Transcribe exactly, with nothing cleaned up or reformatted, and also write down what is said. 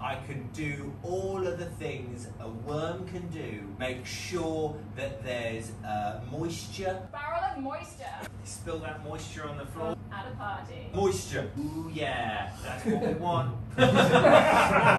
I can do all of the things a worm can do. Make sure that there's uh, moisture. Barrel of moisture. Spill that moisture on the floor. At a party. Moisture. Ooh yeah, that's what we want.